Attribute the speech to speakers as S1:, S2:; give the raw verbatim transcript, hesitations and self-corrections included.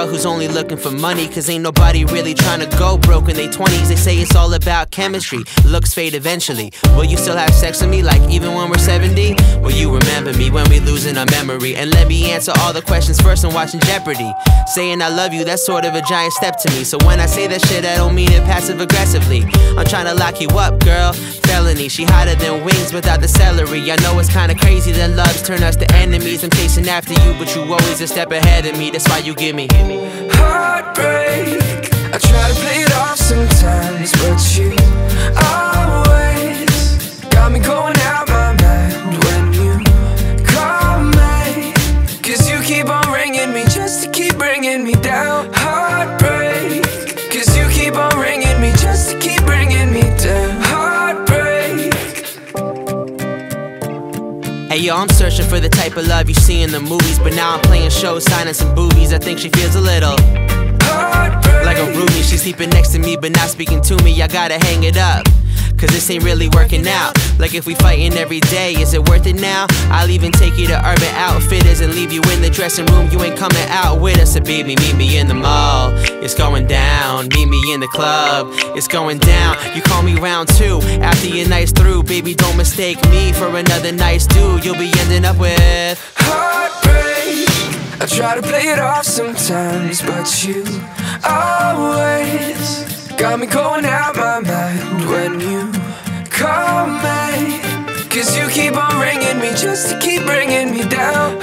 S1: girl who's only looking for money, cause ain't nobody really trying to go broke in their twenties. They say it's all about chemistry, looks fade eventually. Will you still have sex with me, like even when we're seventy? Will you remember me when we losing our memory? And let me answer all the questions first and watching Jeopardy. Saying I love you, that's sort of a giant step to me. So when I say that shit, I don't mean it passive aggressively. I'm trying to lock you up, girl, felony. She hotter than wings without the celery. I know it's kinda crazy that loves turn us to enemies. I'm chasing after you, but you always a step ahead of me. That's why you give me
S2: heartbreak. I try to play it off sometimes, but you always got me going out my mind when you call me. Cause you keep on ringing me just to keep bringing me down. Heartbreak. Cause you keep on ringing me just to keep bringing me down. Heartbreak.
S1: Hey yo, I'm searching for the type of love you see in the movies, but now I'm playing shows, signing some boobies. I think she feels a little heartbreak. Like a roomie, she's sleeping next to me but not speaking to me. I gotta hang it up, cause this ain't really working out. Like if we fighting every day, is it worth it now? I'll even take you to Urban Outfitters and leave you in the dressing room. You ain't coming out with us, so baby, meet me in the mall. It's going down, meet me in the club. It's going down, you call me round two after your night's through. Baby, don't mistake me for another nice dude. You'll be ending up with
S2: heartbreak. I try to play it off sometimes, but you always got me going out my mind when you call me. Cause you keep on ringing me just to keep bringing me down.